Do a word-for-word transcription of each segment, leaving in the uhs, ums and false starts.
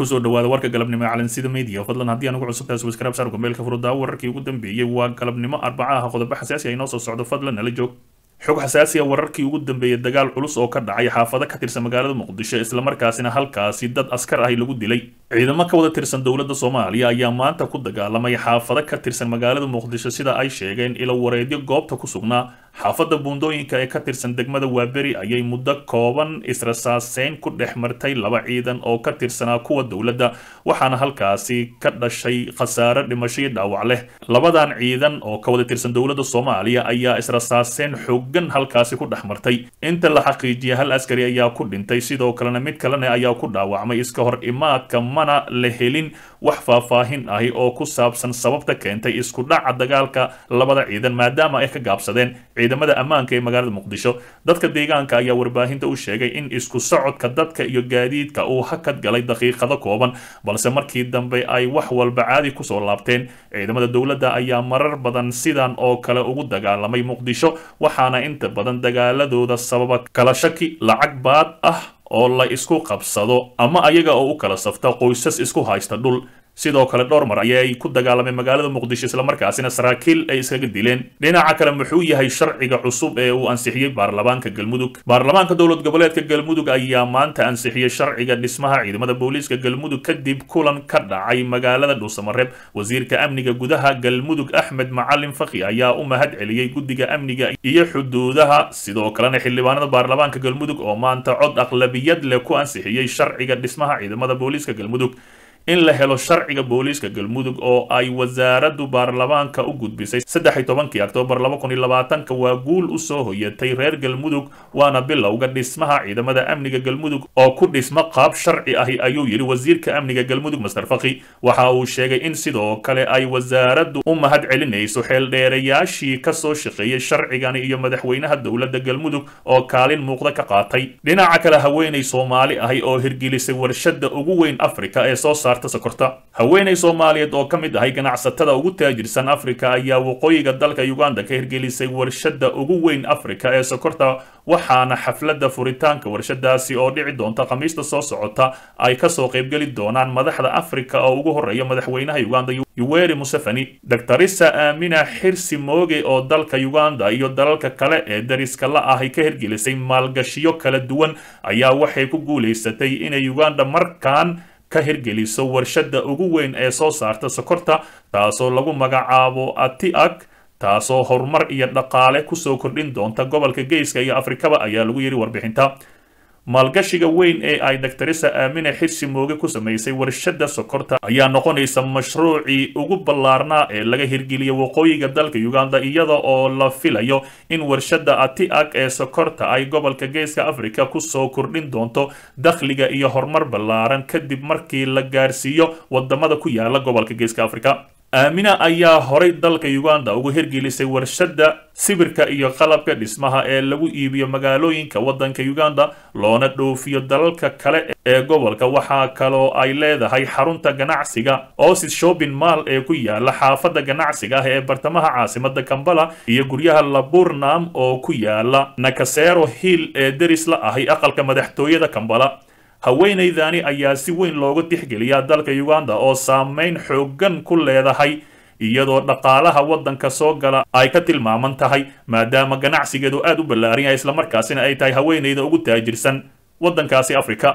kusoo dhawaada warka galabnimo ee calansida media fadlan haddii aan ugu cusubtahay subscribe saar gmailka furudda wararkii ugu dambeeyay waa galabnimo arbacaha qodobo xasaasi ah inoo soo socdo fadlan nala joog xog xasaasi ah wararkii ugu dambeeyay dagaal culus oo ka dhacay xaafado ka tirsan magaalada muqdisho isla markaasina halkaasi dad askar ah lagu dilay ciidamo ka wada tirsan dowladda Soomaaliya ayaa maanta ku dagaalamay xaafado ka tirsan magaalada muqdisho sida ay sheegeen ilo wareedyo goobta ku sugnaa xaafada buundooyinka ee ka tirsan degmada Waaberi ayay muddo kooban israsaaseyn ku dhex martay laba ciidan oo ka tirsanaa kuwa dowladda waxaana halkaasi ka dhashay khasaare dhimasho iyo dhaawac leh labadan ciidan oo ka wada tirsan dowladda Soomaaliya ayaa israsaaseyn xooggan halkaasi ku dhex martay inta la xaqiijiyay hal askari ayaa ku dhintay sidoo kalena mid kalena ayaa ku dhaawacmay iska hor imaadka mana la helin wax faahfaahin ah oo ku saabsan sababta keentay isku dhaca dagaalka labada ciidan maadaama ay ka gaabsadeen ciidamada ammaanka ee magaalada muqdisho dadka deegaanka ayaa warbaahinta u sheegay in isku socodka dadka iyo gaadiidka uu hakad galay daqiiqado kooban balse markii dambe ay wax walba caadi ku soo laabteen ciidamada dowladda ayaa marar badan sidan oo kale ugu dagaalamay muqdisho waxaana inta badan dagaaladooda sababa kala shaki lacag baad ah oo la isku qabsado ama ayaga oo u kala safta qoysas isku haysta dhul sidoo kale dhowr mar ayay ku dagaalamay magaalada muqdisho isla markaasina saraakiil ay iskaga dileen dhinaca kale muxuu yahay sharciga cusub ee uu ansixiyay baarlamaanka galmudug baarlamaanka dowlad goboleedka galmudug ayaa maanta ansixiyay sharciga dhismaha ciidamada booliiska galmudug kadib kulan ka dhacay magaalada dhuusamareeb wasiirka amniga gudaha galmudug axmed macalin faqi ayaa u mahad celiyay guddiga amniga iyo xuduudaha sidoo kalena xildhibaanada baarlamaanka galmudug oo maanta cod aqlabiyad leh ku ansixiyay sharciga dhismaha ciidamada booliiska galmudug in la helo sharciga booliiska galmudug oo ay wasaaraddu baarlamaanka u gudbisay saddex iyo tobankii Oktoobar laba kun iyo labaatan waa guul u soo hoyatay reer galmudug waana bilowga dhismaha ciidamada amniga galmudug oo ku dhisma qaab sharci ah ayuu yiri wasiirka amniga galmudug Mastar Faqi waxa uu sheegay in sidoo kale ay wasaaraddu u mahad celinayso xeeldheerayaashii ka soo shaqeeyay sharcigan iyo madaxweynaha dowladda galmudug oo kaalin muuqda ka qaatay dhinaca kale haweeney Soomaali ah oo hirgelisay warshada ugu weyn Afrika ee soo sokorta haweeney Soomaaliyeed oo ka mid ahay ganacsatada ugu taajirsan Afrika ayaa waqooyiga dalka Uganda ka hirgelisay warshada ugu weyn Afrika ee sokorta waxaana xafladda furitaanka warshadaasi oo dhici doonta Khamiista soo socota ay ka soo qayb gali doonaan madaxda Afrika oo ugu horeeya madaxweynaha Uganda Yoweri Museveni Doctorissa Amina Xirsi Mooge oo dalka Uganda iyo dalalka kale ee dariska la ah ka hirgelisay maalgashiyo kala duwan ayaa waxay ku guuleysatay inay Uganda markaan ka hirgeliso warshada ugu weyn ee soo saarta sokorta taasoo lagu magacaabo Atiak taasoo horumar iyo dhaqaale ku soo kordhin doonta gobolka Geeska iyo Afrikaba ayaa lagu yiri warbixinta maalgashiga weyn ee ay Doctorissa Amina Xirsi Mooge ku sameysay warshada sokorta ayaa noqonaysa mashruucii ugu ballaarnaa ee laga hirgeliyay waqooyiga dalka Uganda iyada oo la filayo in warshada Atiak ee sokorta ay gobolka Geeska Afrika ku soo kordhin doonto dakhliga iyo horumar ballaaran kadib markii la gaarsiiyo wadamada ku yaala gobolka Geeska Afrika Amina ayaa horay dalka Uganda ugu hirgelisay warshada sibirka iyo qalabka dhismaha ee lagu iibiyo magaalooyinka wadanka Uganda loona dhoofiyo dalalka kale ee gobolka waxa kale oo ay leedahay xarunta ganacsiga Oasis Shopping Mall ee ku yaala xaafada ganacsiga ee bartamaha caasimadda Kampala iyo guryaha Laburnam oo ku yaala Nakasero Hill ee deris la ahay aqalka madaxtooyada Kampala haweeneydani ayaa si weyn looga tixgeliyaa dalka Uganda oo saameyn xooggan ku leedahay iyadoo dhaqaalaha wadanka soo gala ay ka tilmaaman tahay maadaama ganacsigeedu aad u ballaaran yahay isla markaasina ay tahay haweeneyda ugu taajirsan wadankaasi Afrika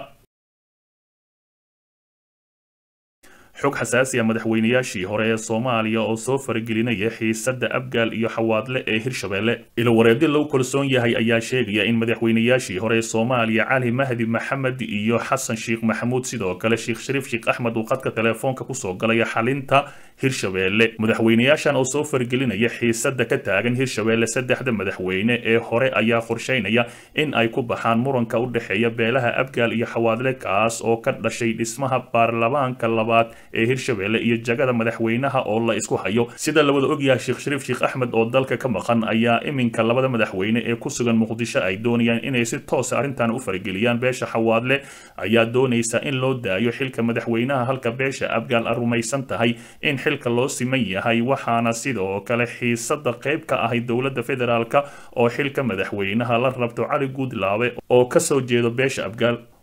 xog xasaasi ah madaxweynayaashii hore ee Soomaaliya oo soo faragelinaya xiisadda Abgaal iyo Xawaadle ee Hirshabeelle ilo wareedyo lagu kalsoon yahay ayaa sheegaya in madaxweynayaashii hore ee Soomaaliya Cali Mahdi Maxamed iyo Xasan Sheekh Maxamuud sidoo kale Sheekh Shariif Sheekh Axmed oo qadka telefoonka ku soo galay xalinta Hirshabeelle madaxweynayaashan oo soo faragelinaya xiisadda ka taagan Hirshabeelle saddexda madaxweyne ee hore ayaa qorsheynaya in ay ku baxaan muranka u dhaxeeya beelaha Abgaal iyo Xawaadle kaas oo ka dhashay dhismaha baarlamaanka labaad ee Hirshabeelle iyo jagada madaxweynaha oo la isku hayo sida la wada ogyahay Sheekh Shariif Sheekh Axmed oo dalka ka maqan ayaa iminka labada madaxweyne ee ku sugan Muqdisho ay doonayaan inay si toos ah arrintan u farageliyaan beesha Xawaadle ayaa doonaysa in loo daayo xilka madaxweynaha halka beesha Abgaal rumaysan tahay in xilka loo siman yahay waxaana sidoo kale xiisada qayb ka ah dowladda federaalka oo xilka madaxweynaha la rabto Cali Guudlaawe oo ka soo jeedo beesha Abgaal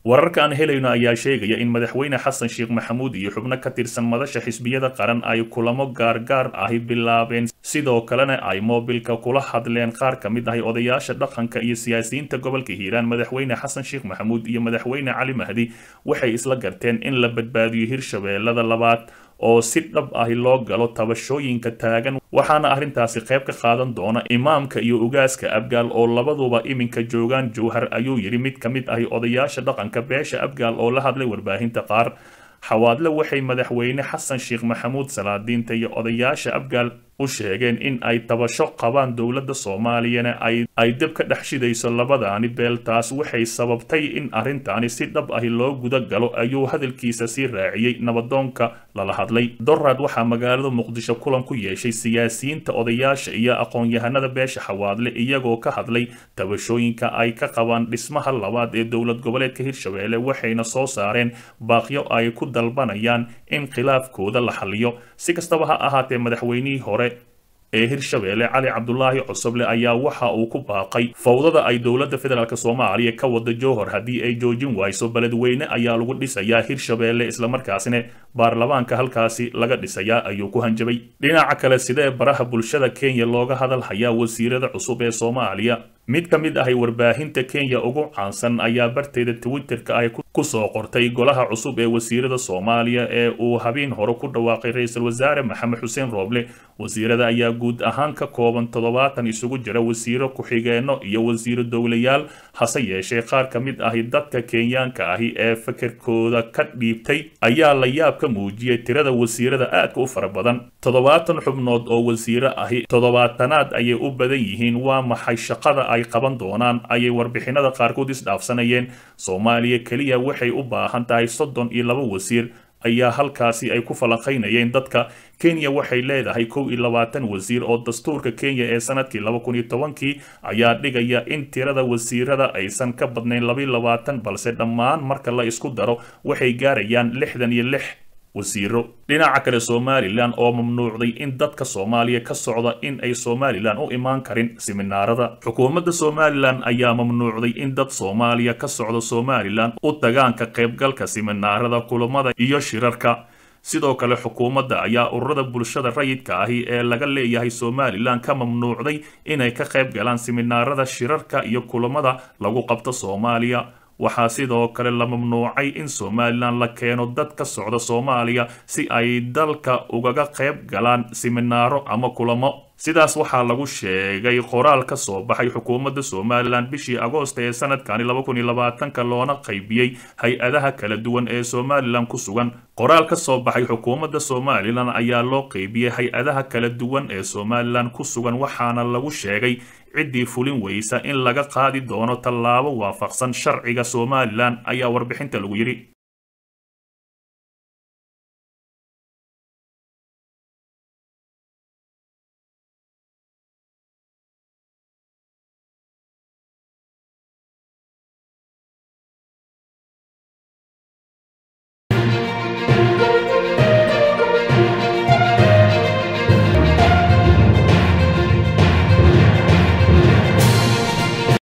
wararka aan helayno ayaa sheegaya in madaxweyne xasan sheekh maxamuud iyo xubno ka tirsan madasha xisbiyada qaran ay kulamo gaargaar ahi bilaabeen sidoo kalena ay moobilka kula hadleen qaar ka mid ahi odayaasha dhaqanka iyo siyaasiyiinta gobolka hiiraan madaxweyne xasan sheekh maxamuud iyo madaxweyne cali mahdi waxay isla garteen in la badbaadiyo hirshabeellada labaad oo si dhab ahi loo galo tabashooyinka taagan waxaana arrintaasi qayb ka qaadan doona imaamka iyo ugaaska abgaal oo labaduba iminka joogaan jowhar ayuu yidhi mid ka mid ahi odayaasha dhaqanka beesha abgaal oo la hadlay warbaahinta qaar xawaadle waxay madaxweyne xasan sheekh maxamuud salaadiinta iyo odayaasha abgaal u sheegeen in ay tabasho qabaan dowladda soomaaliyana ay ay dib ka dhex shidayso labadaani beel taas waxay sababtay in arrintaani si dhab ahi loo guda galo ayuu hadalkiisa sii raaciyey nabadoonka lala hadlay dorad waxaa magaalada muqdisho kulan ku yeeshay siyaasiyiinta odayaasha iyo aqoon-yahanada beesha xawaadle iyagoo ka hadlay tabashooyinka ay ka qabaan dhismaha labaad ee dowlad goboleedka hirshabeelle waxayna soo saareen baaqyo ay ku dalbanayaan in khilaafkooda la xaliyo si kastaba ha ahaatee madaxweynihii hore ee hirshabeelle cali cabdulaahi cusuble ayaa waxa uu ku baaqay fawdada ay dowladda federaalk soomaaliya ka wada jowhar haddii ay joojin wayso beledweyne ayaa lagu dhisayaa hirshabeelle islamarkaasina baarlamaanka halkaasi laga dhisayaa ayuu ku hanjabay dhinaca kale sidee baraha bulshada kenya looga hadal hayaa wasiirada cusub ee soomaaliya mid ka mid ahay warbaahinta kenya ugu caansan ayaa barteeda twitterka ay ku soo qortay golaha cusub ee wasiirada soomaaliya ee uu habeen hore ku dhawaaqay ra-iisul wasaare maxamed xuseen rooble wasiirada ayaa guud ahaan ka kooban toddobaatan isugu jira wasiiro ku-xigeenno iyo wasiiro dowlayaal hase yeeshee qaar ka mid ahi dadka kenyaanka ahi ee fikirkooda ka dhiibtay ayaa la yaab ka muujiyey tirada wasiirada aadka u fara badan toddobaatan xubnood oo wasiiro ahi toddobaatanaad ayay u badan yihiin waa maxay shaqada ay qaban doonaan ayay warbixinada qaarkood isdhaafsanayeen soomaaliya keliya waxay u baahan tahay soddon iyo laba wasiir ayaa halkaasi ay ku falanqaynayeen dadka kenya waxay leedahay kow iyo labaatan wasiir oo dastuurka kenya ee sanadkii laba kun iyo tobankii ayaa dhigaya in tirada wasiirada aysan ka badnayn laba iyo labaatan balse dhammaan marka la isku daro waxay gaarayaan lixdan iyo lix wasiiro dhinaca kale somalilan oo mamnuucday in dadka soomaaliya ka socda in ay somalilan u imaan karin siminaarada xukuumadda somalilan ayaa mamnuucday in dad soomaaliya ka socda somalilan u tagaan ka qaybgalka siminaarada kulamada iyo shirarka sidoo kale xukuumadda ayaa ururada bulshada rayidka ahi ee laga leeyahay somalilan ka mamnuucday inay ka qayb galaan siminaarada shirarka iyo kulamada lagu qabto soomaaliya waxaa sidoo kale la mamnuucay in somalilan la keeno dad ka socda soomaaliya si ay dalka ugaga qayb galaan siminaaro ama kulamo sidaas waxaa lagu sheegay qoraal ka soo baxay xukuumadda somalilan bishii agoosta ee sanadkani laba kun iyo labaatanka loona qaybiyey hay-adaha kala duwan ee somalilan ku sugan qoraal ka soo baxay xukuumadda somalilan ayaa loo qaybiyey hay-adaha kala duwan ee somalilan ku sugan waxaana lagu sheegay ciddii fulin weysa in laga qaadi doono tallaabo waafaqsan sharciga somalilan ayaa warbixinta lagu yidhi